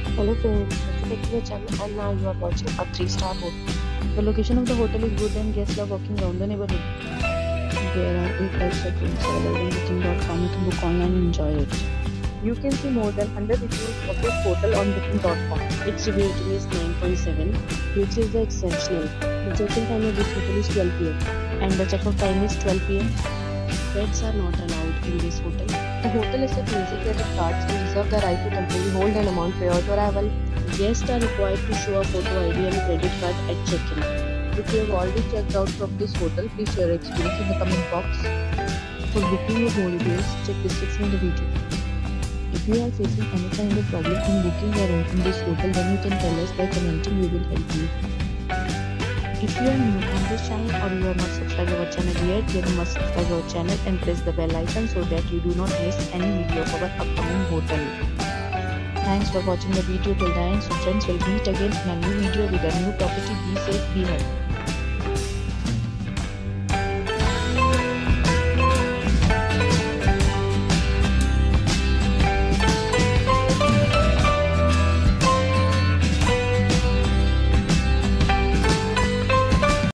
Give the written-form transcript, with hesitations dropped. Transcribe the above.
Hello friends, welcome back to the channel and now you are watching a 3-star hotel. The location of the hotel is good and guests love walking around the neighborhood. There are 8 types of rooms available on booking.com. You can book online and enjoy it. You can see more than 100 reviews of this hotel on booking.com. Its review rating is 9.7, which is the exceptional. The check-in time of this hotel is 12 pm and the check-out time is 12 pm. Pets are not allowed in this hotel. The hotel accepts music credit cards and reserve the right to temporarily hold an amount prior to arrival. Guests are required to show a photo ID and credit card at check-in. If you have already checked out from this hotel, please share your experience in the comment box. For booking or more details, check description of the video. If you are facing any kind of problem in booking a room in this hotel, then you can tell us by commenting. We will help you. If you are new on this channel or you are not subscribed our channel yet, then you must subscribe our channel and press the bell icon so that you do not miss any video of our upcoming hotel. Thanks for watching the video till the end. So friends, will meet again in a new video with a new property. Be safe, be happy.